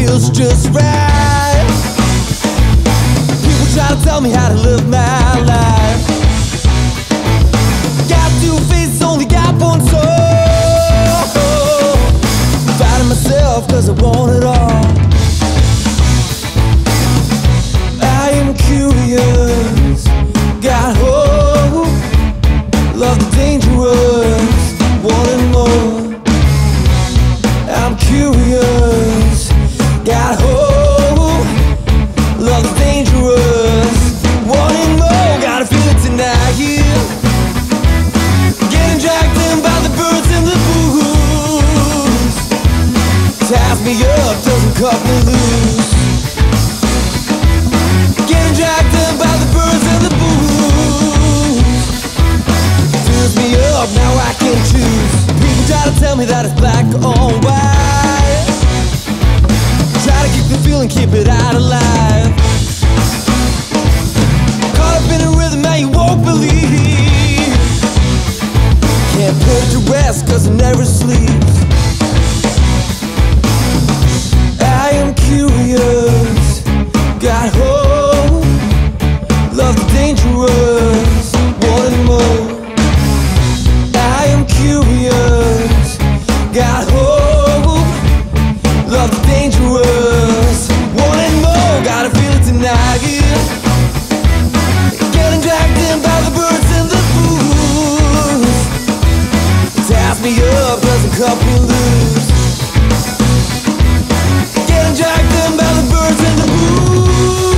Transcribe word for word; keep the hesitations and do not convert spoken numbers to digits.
feels just right. People try to tell me how to live my life. Got two faces, only got one soul. Fighting myself cause I want it all. I am curious, got hope, love the dangerous, wanting more. I'm curious, got hope, love the dangerous, wanting more. Gotta feel it tonight, yeah. Getting dragged in by the birds and the booze. Ties me up, doesn't cut me loose. Getting dragged in by the birds and the booze. Fills me up, now I can choose. People try to tell me that it's black or white. Try to keep the feeling, keep it out alive. Caught up in a rhythm, now you won't believe. Can't put it to rest cause it never sleeps. I am curious, got hope, love the dangerous, wanting more. I am curious, got hope, love the dangerous, wanting more. Gotta feel it tonight, yeah. Getting dragged in by the birds and the booze. Ties me up, doesn't cut me loose. Getting dragged in by the birds and the booze.